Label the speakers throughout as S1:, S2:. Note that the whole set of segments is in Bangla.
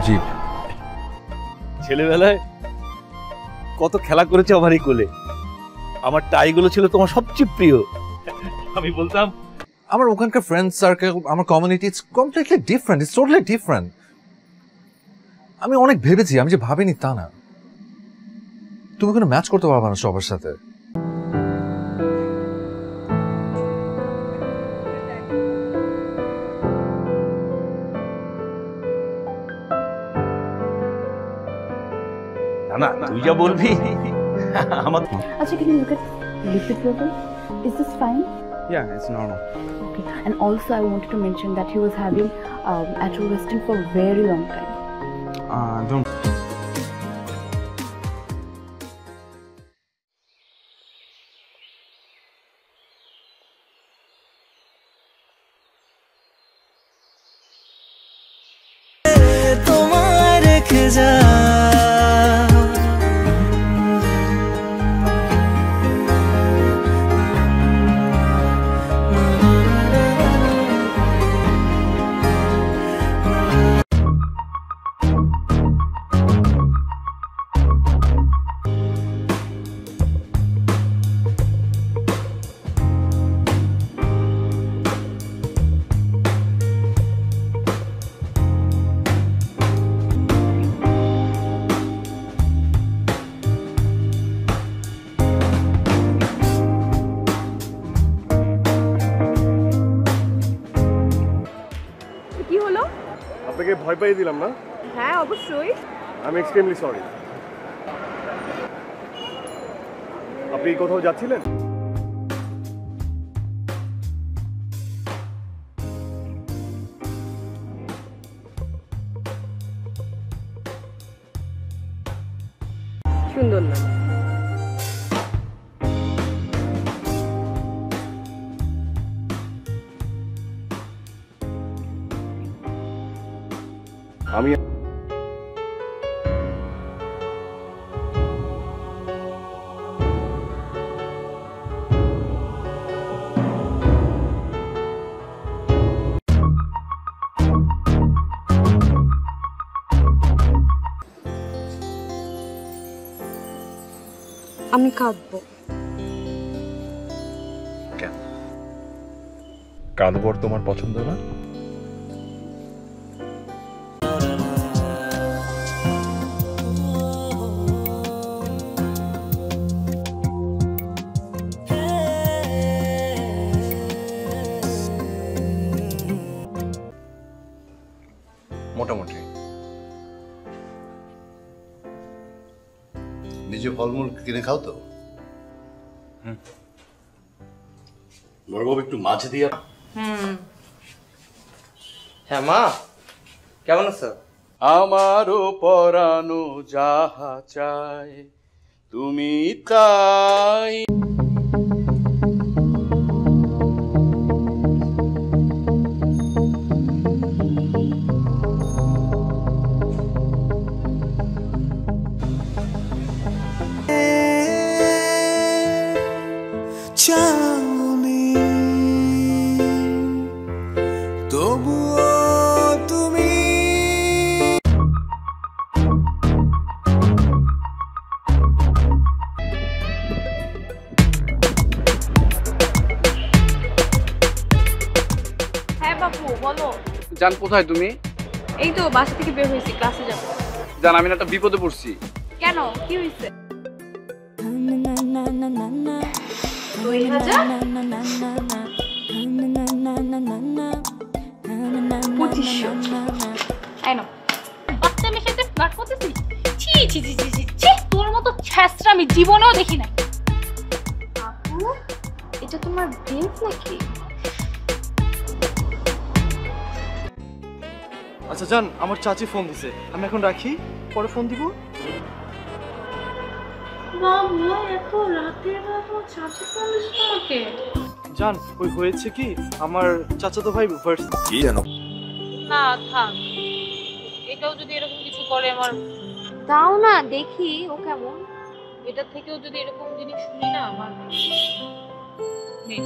S1: জি।
S2: ছেলেবেলায় কত খেলা করেছে আমার এই কোলে, আমার টাইগুলো ছিল তোমার সবচেয়ে প্রিয়। আমি বলতাম
S1: আমার ওখানকার ফ্রেন্ড সার্কেল, আমার community it's completely different, it's totally different. আমি অনেক ভেবেছি, আমি যে ভাবিনি তা না। তুমি কোনো ম্যাচ করতে পারবে না সবার সাথে।
S2: না না, তুই যা বলবি আমার।
S3: Acha, can you look at lipid level? Is this fine?
S4: Yeah, it's normal.
S3: Okay. And also, I wanted to mention that he was having atorvastatin for a very long time.
S4: Don't.
S5: আপনাকে ভয় পাইয়ে দিলাম না?
S6: হ্যাঁ অবশ্যই।
S5: আমি এক্সট্রিমলি সরি। আপনি কোথাও যাচ্ছিলেন?
S6: সুন্দর না?
S5: আমি
S6: আমি কাঁদবো।
S1: কেন কাঁদবো? তোমার পছন্দ না? মোটামুটি
S7: নিজে ফলমূল কিনে খাও তো? বড়বাবু একটু মাছ দিয়ে।
S4: হ্যাঁ মা, কেমন আছো?
S8: আমারও পরানো যাহা চায় তুমি তাই।
S4: জান কোথায় তুমি?
S6: এই তো বাসা থেকে বের হয়েছি, ক্লাসে যাব।
S4: জান আমি একটা বিপদে পড়ছি।
S6: কেন, কি হয়েছে? 2000
S9: তোর মতো ছ্যাঁচড়া আমি জীবনেও দেখি নাই।
S6: এটা তোমার ড্রিঙ্ক নাকি?
S4: আচ্ছা জান, আমার চাচি ফোন দিছে, আমি এখন রাখি, পরে ফোন দিব।
S9: বাবা এত রাতে বাবা চাচি ফোন দিছে তোমাকে?
S4: জান ওই হয়েছে কি, আমার চাচাতো ভাই ভার্স
S1: কি জানো
S9: না থাক, এটাও যদি এরকম কিছু করে আমার
S6: দাও না দেখি ও কেমন।
S9: এটা থেকেও যদি এরকম জিনিস শুনি না আমার নেই।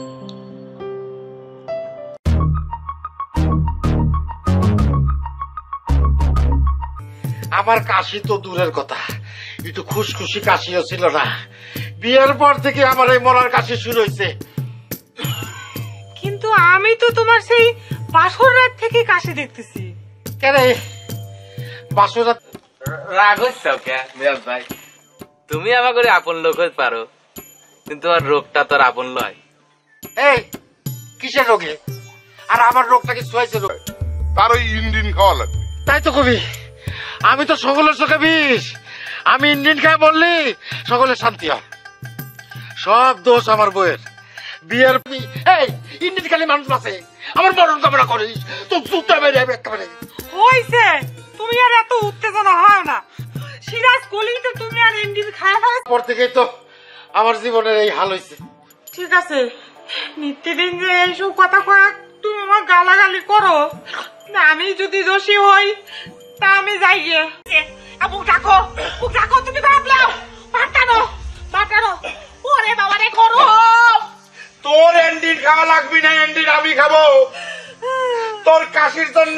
S10: আমার কাশি তো দূরের কথা, একটু খুশখুশি কাশিও ছিল না। বিয়ের পর থেকে আমার এই মরার কাশি শুরু হয়েছে।
S11: কিন্তু আমি তো তোমার সেই বাসর রাত থেকে কাশি দেখতেছি।
S10: কেন বাসর রাত?
S12: রাগ হচ্ছে কে মিরাজ ভাই? তুমি আমার করে আপন লোক হতে পারো, কিন্তু আর রোগটা তোর আপন লয়।
S10: এই কিসের রোগে? আর আমার রোগটা কি ছুঁয়েছে রোগ?
S13: তার ওই ইন্ডিন খাওয়া লাগবে।
S10: তাই তো কবি, আমি তো সকলের চোখে বিষ। আমি ইন্ডিন খাই বললি সকলের শান্তি হয়। সব দোষ আমার বইয়ের। বিয়ের এই ইন্ডিন খালি মানুষ আছে, আমার মরণ কামনা করিস তো জুতা বেড়ে যাবে একেবারে।
S11: হইছে, তুমি আর এত উত্তেজনা হয় না। সিরাজ কলি তো তুমি আর ইন্ডিন খায় ফেলে
S10: পর থেকেই তো আমার জীবনের এই হাল হয়েছে।
S11: ঠিক আছে, নিত্যদিন যে এইসব কথা কয়া তুমি আমার গালাগালি করো, আমি যদি দোষী হই তা আমি যাই গিয়ে বুক ডাকো, তুমি ভাবলাম পাঠানো। ওরে বাবা রে করো,
S10: তোর এন্ডিন খাওয়া লাগবি না, এন্ডিন আমি খাবো তোর কাশির জন্য।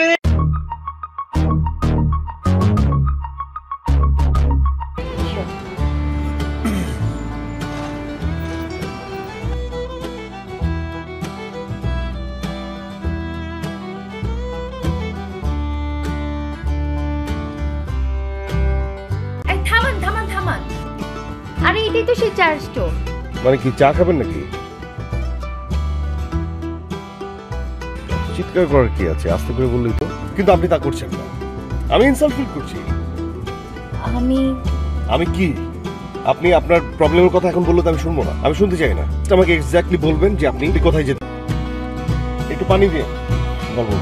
S3: থামান। আরে এটাই তো সেই চার স্টোর।
S5: মানে কি চা খাবেন নাকি? চিৎকার করার কি আছে, আস্তে করে বললেই তো। কিন্তু আপনি তা করছেন না, আমি ইনসাল্ট ফিল করছি। আমি কি? আপনি আপনার প্রবলেমের কথা এখন বললে তো আমি শুনবো না, আমি শুনতে চাই না। আমাকে এক্স্যাক্টলি বলবেন যে আপনি কোথায় যেতে। একটু পানি দিয়ে বলবো।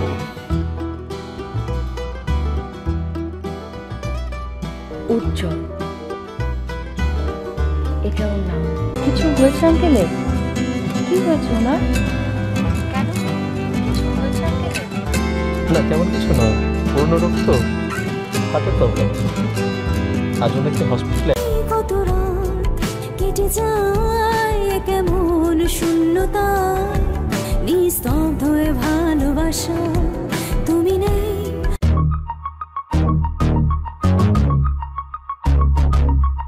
S3: উজ্জ্বল, এটা ওর নাম। কিছু হয়েছে আঙ্কেলের? কি হয়েছে ওনার? কেন কিছু হয়েছে আঙ্কেলের?
S14: না তেমন কিছু না, পুরনো রোগ তো, হার্টের প্রবলেম। আজ অনেকটা হসপিটালে।
S15: কত রাত কেটে যায় কেমন শূন্যতা, নিস্তব্ধ ভালোবাসা।